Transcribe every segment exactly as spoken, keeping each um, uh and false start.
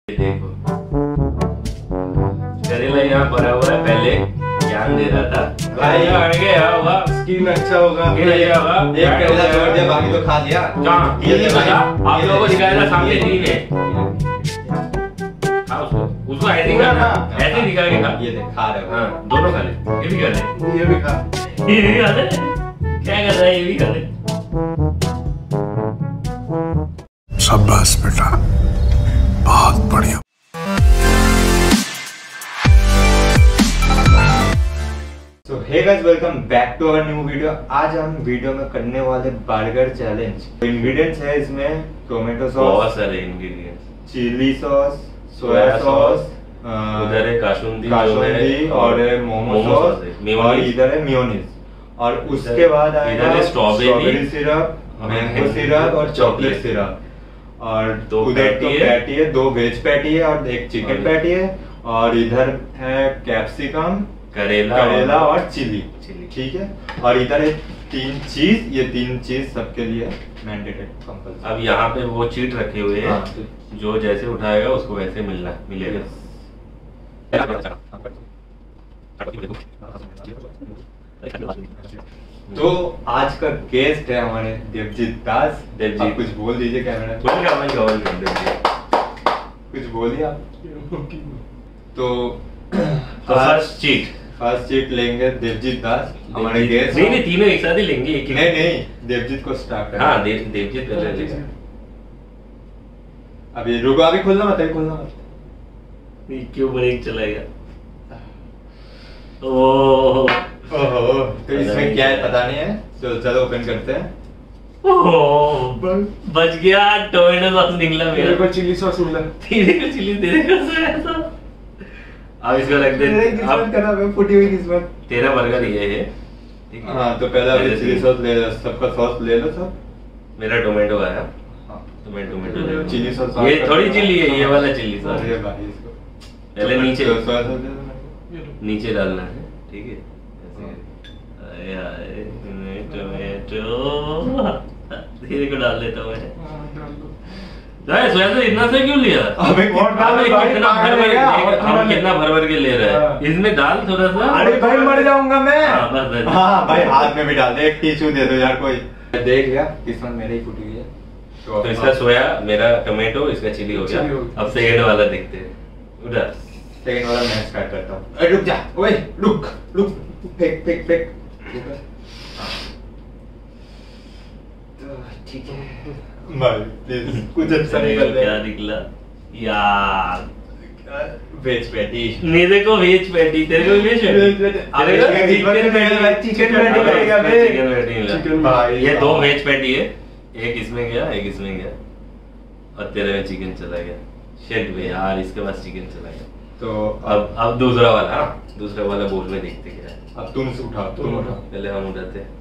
देखो करेला यहाँ भरा हुआ है, पहले ज्ञान दे रहा था भाई अड़ गया होगा, स्किन अच्छा होगा, स्किन अच्छा होगा, एक करेला छोड़ दिया बाकी तो खा लिया। कहाँ ये नहीं पता, आप लोगों को दिखाया था सामने तीन है, खा उसको, उसको ऐसे ही खाना, ऐसे ही दिखा के खा, ये देख खा रहे हो, हाँ दोनों खा ले, ये भी खा ले, ये भी खा, ये भी खा ले, क्या कर रहा है, ये भी खा ले। शाबाश बेटा, बहुत बढ़िया। So hey guys, welcome back to our new video। आज हम वीडियो में करने वाले बर्गर चैलेंज। इंग्रेडिएंट्स है इसमें टोमेटो सॉस, बहुत सारे ingredients, chilli sauce, soya sauce, उधर है काशुंदी काशुंदी और मोमो सॉस, और इधर है मेयोनीज, और उसके बाद आएगा स्ट्रॉबेरी सिरप, मैंगो सिरप और चॉकलेट सिरप, और दो उधर तो पैटी पैटी है, दो वेज पैटी है और एक चिकन पैटी है, और इधर है कैप्सिकम, करेला करेला और चिली चिली ठीक है, और इधर है तीन चीज, ये तीन चीज सबके लिए मैंडेटरी कंपल्सरी। अब यहाँ पे वो चीट रखे हुए हैं, जो जैसे उठाएगा उसको वैसे मिलना मिलेगा। तो आज का गेस्ट है हमारे देवजीत दास। देवजीत, आप कुछ बोल दीजिए कैमरा में। बोल क्या मैं कवर कर देंगे, कुछ बोलिए आप। तो तो फर्स्ट चीट फर्स्ट चीट लेंगे देवजीत दास, हमारे गेस्ट। नहीं नहीं तीनों एक साथ ही लेंगे, एक ही नहीं नहीं देवजीत को स्टार्ट करें। हाँ देव देवजीत पहले लेगा। अभी रुको, अभी खोलना मत, अभी खोलना मत। क्यों ब्रेक चलाएगा? ओह ओहो, तो इसमें क्या है पता नहीं है, तो चलो ओपन करते हैं। ओह बच गया, टोमेटो सॉस निकला मेरा। मेरे को चिली सॉस मिला। तेरे को चिली, तेरे को सोया सॉस। अब इसको रख दे। अब खराब है, फूटी हुई किस्मत। तेरा बर्गर ये है, ठीक है? हाँ तो पहले अभी चिली सॉस ले लो, सबका सॉस ले लो सब। मेरा टोमेटो आया, हाँ तो मैं टोमेटो ले लूं। चिली सॉस ये थोड़ी चिली है, ये वाला चिली सॉस। अरे भाई इसको पहले नीचे सोया सॉस दे दो मेरे को। नीचे डालना है, ठीक है? ऐसे आए टोमेटो, धीरे को डाल देता हूँ मैं। यार सोया सॉस इतना से क्यों लिया? अबे अबे कितना भर भर के, हम कितना भर भर के ले रहे हैं, इसमें डाल थोड़ा सा। अरे भाई मर जाऊंगा मैं। हाँ बस बस। हाँ भाई हाथ में भी डाल दे, एक टिश्यू दे दो यार कोई। देख लिया किस्मत मेरे ही फूटी हुई है। तो इसका सोया, मेरा टोमेटो, इसका चिली हो गया। अब सेकंड वाला देखते हैं, उधर सेकंड वाला मैं स्टार्ट करता हूँ। अरे रुक जा, ओए रुक रुक, फेंक फेंक फेंक। ठीक है भाई, प्लीज कुछ अच्छा निकल जाए। क्या निकला यार? Veg patty. मेरे को वेज पैटी, तेरे को वेज पैटी। अरे चिकन पैटी, चिकन पैटी लगेगा बे। चिकन पैटी मिला। चिकन भाई ये दो वेज पैटी है, एक इसमें गया, एक इसमें गया, और तेरे में चिकन चला गया। शिट बे यार, इसके पास चिकन चला गया। तो अब अब दूसरा वाला, हाँ दूसरा वाला बोल में देखते क्या है। अब तुम से उठाओ, तुम उठाओ। पहले हम उठाते हैं।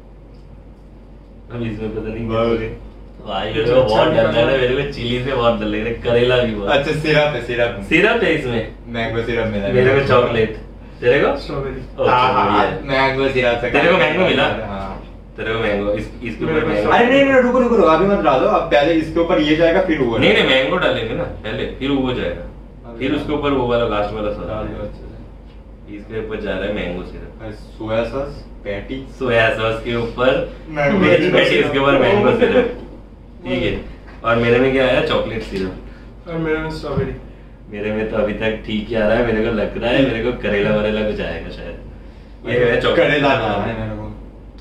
अब इसमें पता नहीं भाई भाई मेरे को बहुत डर लग रहा है, मेरे को चिली से बहुत डर लग रहा है, करेला भी बहुत। अच्छा सिरप है, सिरप सिरप है इसमें, मैंगो सिरप मिला। मेरे को चॉकलेट, तेरे को स्ट्रॉबेरी। स्ट्रॉबेरी। मैंगो सिरप से तेरे को मैंगो मिला? हाँ तेरे को मैंगो, इस इसके ऊपर मैंगो। अरे नहीं नहीं रुको रुको रुको, अभी मत डालो, अब पहले इसके ऊपर ये जाएगा फिर वो। नहीं नहीं मैंगो डालेंगे ना पहले, फिर वो जाएगा, फिर उसके ऊपर वो वाला लास्ट वाला डाल दो सॉस। अच्छे से। इसके ऊपर जा रहा है mango syrup, soya sauce patty, soya sauce के ऊपर मैंगो वेज सिरप। पैटी, इसके ऊपर मैंगो सिरप, ठीक है? और मेरे में क्या आया? Chocolate syrup. और मेरे में स्ट्रॉबेरी। मेरे में तो अभी तक ठीक ही आ रहा है, मेरे को लग रहा है मेरे को करेला वरेला कुछ आएगा शायद। ये है चॉकलेट, करेला नाम है मेरे को।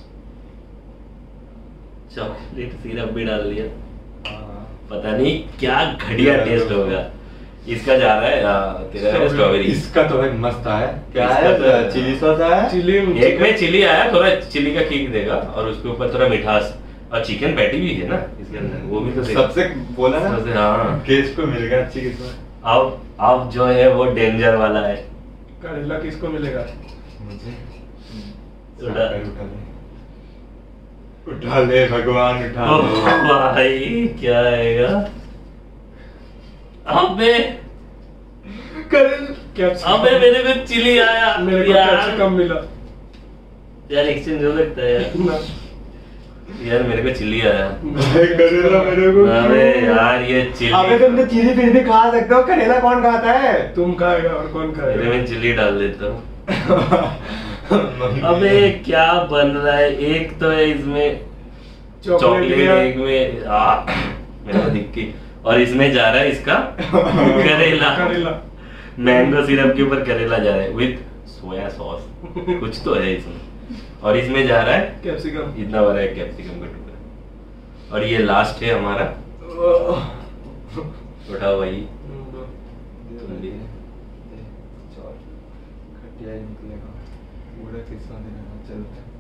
चॉकलेट सिरप भी डाल दिया, हाँ। पता नहीं क्या घटिया टेस्ट होगा। इसका जा रहा है आ, तेरा है स्ट्रॉबेरी। इसका तो भाई मस्त है। क्या इसका है? तो- चिली सॉस है। चिली एक में चिली आया, थोड़ा चिली का किक देगा, और उसके ऊपर थोड़ा मिठास, और चिकन पैटी भी है ना इसके अंदर, वो भी तो देगा। सबसे बोला ना, सबसे हाँ। गेस्ट को मिल गया अच्छी किस्मत। अब अब जो है वो डेंजर वाला है। करेला किसको मिलेगा? मुझे उठा उठा ले, उठा ले भगवान, उठा ओह ले। भाई क्या आएगा? अबे कैप्सिकम। अबे मेरे को चिली आया मेरे को यार। कैप्सिकम मिला। यार एक्सचेंज हो सकता है यार। ना। यार मेरे को चिली आया। करेला मेरे को। अरे यार ये चिली। अबे तुम तो चिली फिर भी खा सकते हो, करेला कौन खाता है? तुम खाएगा और कौन खाएगा? मेरे में चिली डाल देता हूँ। अबे क्या बन रहा है? एक तो है इसमें चॉकलेट, एक में आ, मेरे को दिख की, और इसमें जा रहा है इसका करेला। करेला मैंगो सिरप के ऊपर करेला जा रहा है विद सोया सॉस, कुछ तो है इसमें, और इसमें जा रहा है कैप्सिकम, इतना बड़ा है कैप्सिकम का टुकड़ा, और ये लास्ट है हमारा। उठाओ भाई, तुम भी खटिया निकलेगा पूरा किस्सा देना चलता है।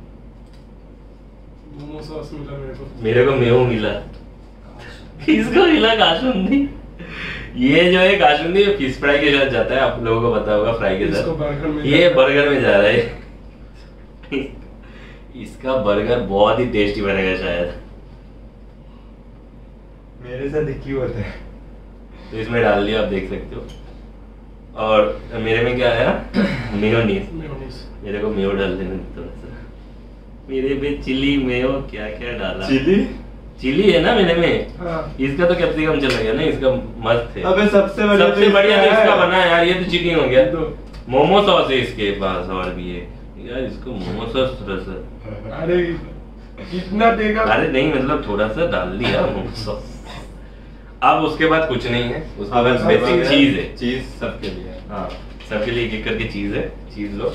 मोमो सॉस मिला मेरे को। मेरे को मेवो मिला। किसको मिला? काशुंदी। ये जो है काशुंदी फिश फ्राई के साथ जाता है, आप लोगों को पता होगा, फ्राई के साथ। ये बर्गर में जा रहा है। इसका बर्गर बहुत ही टेस्टी बनेगा शायद। मेरे साथ एक ही होता है, तो इसमें डाल दिया, आप देख सकते हो। और मेरे में क्या आया? मेयोनीज। मेरे को मेयो डाल देना थोड़ा सा। मेरे पे चिली मेयो क्या क्या डाला? चिली चिली है ना मेरे में। हाँ। इसका तो कैप्सिकम चला गया ना, इसका मस्त है। अबे सबसे बढ़िया सबसे बढ़िया तो है। इसका बना है यार, ये तो चीटिंग हो गया। मोमो सॉस है इसके पास, और भी है यार, इसको मोमो सॉस थोड़ा सा। अरे कितना देगा? अरे नहीं मतलब थोड़ा सा डाल दिया मोमो सॉस। अब उसके बाद कुछ नहीं है, उसके बाद बेसिक चीज है। चीज सबके लिए। हाँ, सबके लिए एक एक करके चीज है, चीज लो।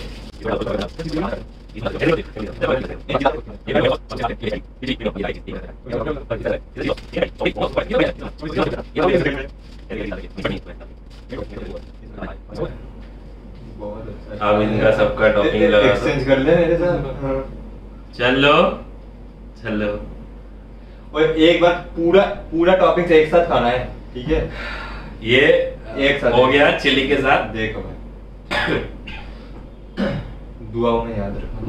अब इनका सबका टॉपिंग लगा एक्सचेंज कर ले मेरे साथ। चलो चलो, और एक बार पूरा पूरा टॉपिंग से एक साथ खाना है, ठीक है? ये एक साथ हो गया चिली के साथ। देखो भाई, दुआओं में याद रखना।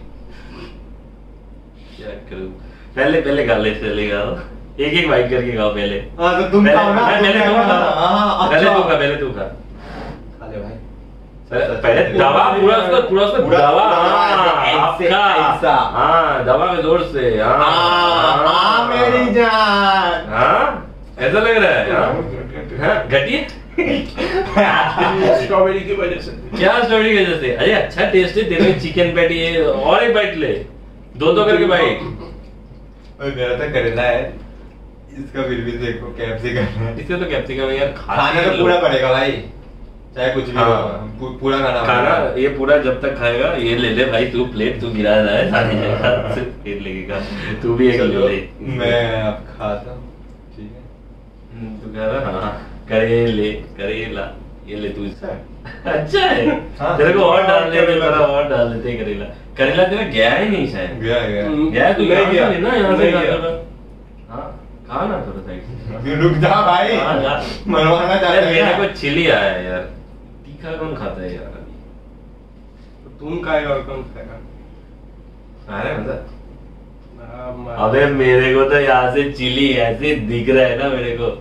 क्या करूं? पहले पहले खा ले, चले खाओ, एक एक बाइट करके खाओ पहले। हाँ तो तुम पहले- खाओ ना, पहले तुम तुम खाओ ना। खा। हाँ, पहले अच्छा। तू खा, पहले तू खा। खा ले भाई। पहले दवा पूरा उसका पूरा उसका पूरा- दवा। पूरा हाँ, ऐसे- आपका ऐसा। हाँ, दवा के जोर से। हाँ हाँ, मेरी जान। हाँ, ऐसा लग रहा है। हाँ, हाँ, घटिया। स्ट्रॉबेरी की वजह से। क्या स्टोरी की वजह से? अरे अच्छा टेस्ट है तेरे में, चिकन पैटी है, और एक बाइट ले, दो दो करके बाइट। ओए मेरा तो करेला है, इसका फिर भी देखो कैप्सिकम है। इससे तो कैप्सिकम है यार, खाना तो पूरा पड़ेगा भाई, चाहे कुछ भी हाँ। हो, पू- पूरा खाना खाना पड़ेगा। ये पूरा जब तक खाएगा। ये ले ले भाई, तू प्लेट तू गिरा रहा है सारी जगह, फिर लगेगा तू भी एक चलो, ले ले। मैं अब खाता हूँ, ठीक है? हम्म, तू कह रहा हाँ, करेले करेला, ये ले तू। अच्छा है। अच्छा है। हाँ, तेरे को और डाल देते, करेला। थोड़ा और डाल देते करेला। करेला तेरा गया ही नहीं शायद। गया गया। गया है, तू नहीं यहाँ से गया। लेना, यहाँ से नहीं खा गया। थोड़ा। हाँ, खा ना थोड़ा साइड से। रुक जा भाई, हाँ, जा। मनवाना चाहते यार, हैं मेरे ना? को चिली आया है यार, तीखा कौन खाता है यार अभी? तुम खाएगा और कौन खाएगा? अरे मतलब हाँ, मार- अबे मेरे को तो यहाँ से चिली ऐसे दिख रहा है ना मेरे को।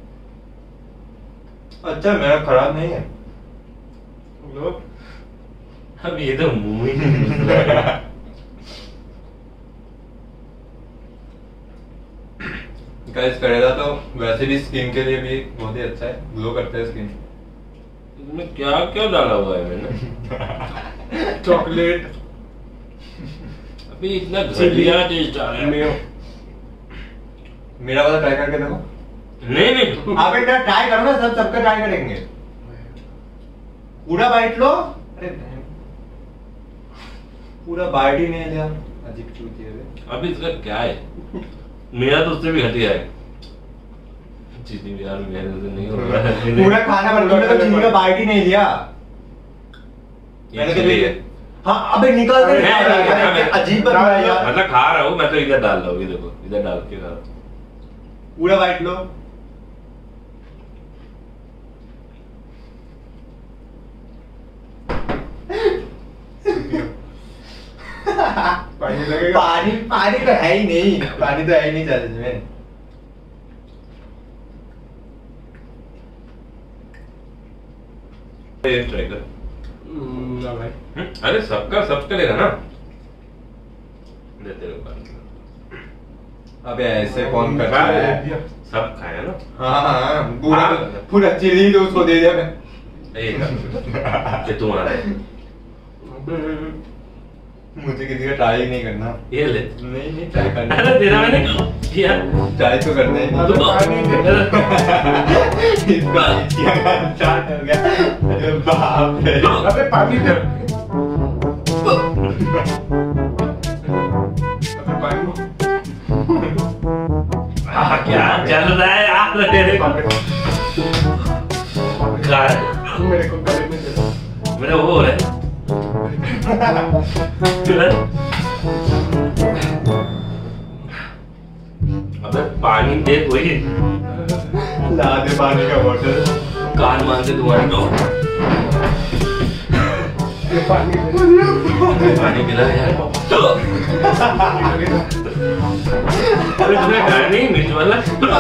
अच्छा मेरा खराब नहीं है। लो। अब ये तो मुंह ही नहीं घुस रहा है। गाइस करेला तो वैसे भी स्किन के लिए भी बहुत ही अच्छा है, ग्लो करता है स्किन। इसमें क्या क्या डाला हुआ है मैंने? चॉकलेट, अभी इतना घटिया टेस्ट आ रहा है। मेयो। मेरा वाला ट्राई करके देखो। नहीं नहीं, आप एक ट्राई करो ना, सब सबका ट्राई करेंगे। पूरा बाइट लो। अरे नहीं। पूरा बाइट ही नहीं लिया, अजीब चूती है। अभी इसका क्या है? मेरा तो उससे भी घटिया है। चीनी यार मेरे से नहीं हो रहा है। पूरा खाना बन गया तो चीनी का बाइट ही नहीं लिया। ये मैंने तो चिली लिया। है। हाँ अबे निकाल दे। मैं- मैं- मैं- अजीब बन रहा है यार। मतलब खा रहा हूँ मैं तो, इधर डाल रहा हूँ, ये देखो इधर डाल के खा रहा हूँ। पूरा बाइट लो। पानी लगेगा। पानी पानी तो है ही नहीं, पानी तो है ही नहीं चैलेंज में। ये ट्राई कर। हम्म, ना भाई। हम्म, अरे सबका सब चलेगा ना। दे तेरे को पानी। अबे ऐसे कौन करता है? सब खाया ना? हाँ हाँ पूरा पूरा चिली तो उसको दे दिया मैं। ये तुम्हारा है। मुझे किसी का ट्राई नहीं करना। ये ले। नहीं नहीं ट्राई करना। अरे तेरा मैंने किया। ट्राई तो करना ही नहीं। तो पानी दे। इसका स्टार्ट हो गया। अरे बाप रे। अबे पानी दे। अबे पानी। हाँ क्या चल रहा है यार तेरे को? मेरे को गले में दे। मेरा वो हो रहा है। अबे पानी दे कोई। ला दे पानी का बोतल। कान मान से तुम्हारे को पानी दे। पानी पिला यार। अरे तुमने खाया नहीं मिर्च वाला?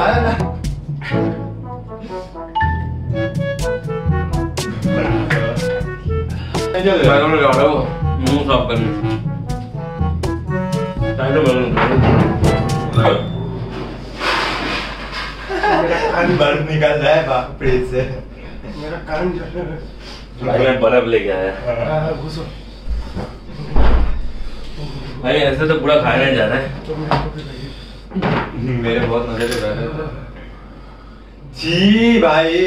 मैं जा रहा हूँ मुंह साफ करने। मेरा कान बर्फ निकल रहा है बाप फ्रिज से। मेरा कान जल रहा है। भाई मैं बर्फ लेके आया। हाँ घुसो। भाई ऐसे तो पूरा खाया नहीं जा रहा है। तो मेरे को भी लगी। मेरे बहुत मजे ले रहा है। जी भाई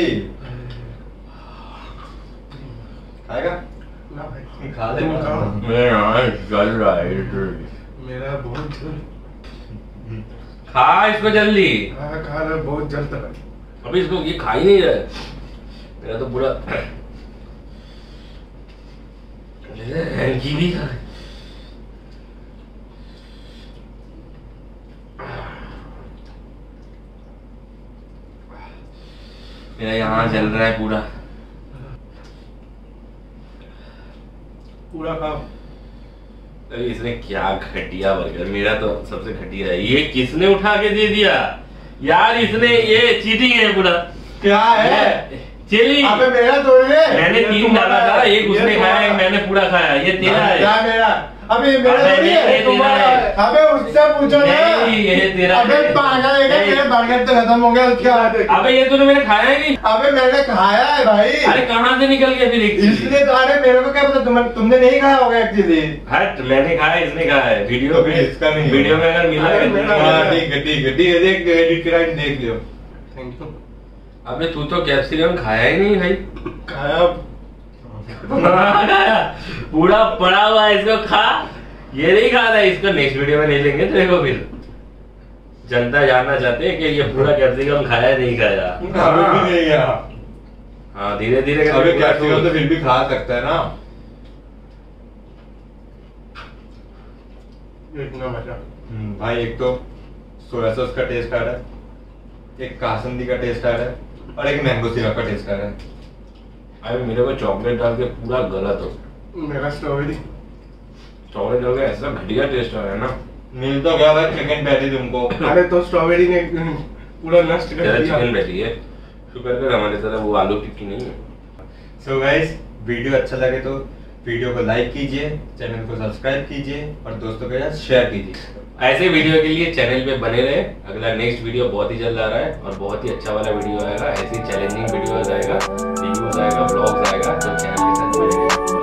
खाएगा? ना भाई खा ले। तुम खाओ। मेरा जल रहा है। मेरा बहुत जल। खा इसको जल्दी। हाँ खा रहा बहुत जलता है। अभी इसको ये खा ही नहीं रहा है। मेरा तो पूरा भी खा। मेरा यहाँ जल रहा है पूरा। पूरा खाओ। अरे इसने क्या घटिया बर्गर, मेरा तो सबसे घटिया है। ये किसने उठा के दे दिया यार? इसने ये चीटिंग है पूरा। क्या है? चिली। अबे मेरा थोड़ी है। मैंने तीन डाला था, एक उसने खाया, एक मैंने पूरा खाया। ये तेरा है। क्या मेरा? अबे मेरा थोड़ी है। तुम्हारा है। अबे उससे पूछो ना। नहीं ये तेरा अबे पागल है क्या? तेरे बर्गर तो खत्म हो गया उसके बाद। अबे ये तूने मैंने खाया है नहीं? अबे मैंने खाया है भाई। अरे कहाँ से निकल गया फिर एक चीज? इसलिए तो अरे मेरे को क्या पता तुम तुमने नहीं खाया होगा एक्चुअली। हट मैंने खाया, इसने खाया है। वीडियो तो में इसका नहीं। वीडियो में अगर मिला है ठीक है ठीक है ठीक है देख एडिट करा देख लियो। Thank you. अबे तू तो कैप्सिकम खाया ही नहीं भाई। खाया खाया पूरा पड़ा हुआ है, इसको खा। ये नहीं खा रहा है, इसको नेक्स्ट वीडियो में ले लेंगे तेरे को। फिर जनता जानना चाहते हैं कि ये पूरा कैप्सिकम खाया नहीं खाया। अभी भी नहीं गया। हाँ धीरे धीरे अबे कैप्सिकम तो फिर भी खा सकता है ना। इतना मजा। भाई एक तो सोया सॉस का टेस्ट आ रहा है, एक कासंदी का टेस्ट आ रहा है और एक मैंगो सिरप का टेस्ट आ रहा है। अरे मेरे को चॉकलेट डाल के पूरा गलत हो। मेरा स्ट्रॉबेरी चॉकलेट डाल के ऐसा घटिया टेस्ट आ रहा है ना। मिल तो गया भाई चिकन पैटी तुमको। अरे तो स्ट्रॉबेरी ने पूरा नष्ट कर तेरा दिया। चिकन पैटी है, शुक्र कर हमारे तरह वो आलू टिक्की नहीं है। सो गाइस वीडियो अच्छा लगे तो वीडियो को लाइक कीजिए, चैनल को सब्सक्राइब कीजिए और दोस्तों के साथ शेयर कीजिए। ऐसे वीडियो के लिए चैनल पे बने रहे। अगला नेक्स्ट वीडियो बहुत ही जल्द आ रहा है और बहुत ही अच्छा वाला वीडियो आएगा। ऐसी चैलेंजिंग वीडियो आएगा, रिव्यूज आएगा, ब्लॉग्स आएगा। तो चैनल के साथ बने रहिए।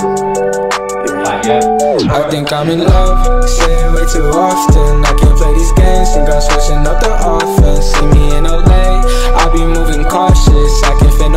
I think I'm in love, say it way too often. I can't play these games, think I'm switching up the offense. See me in L A, I'll be moving cautious. I can fit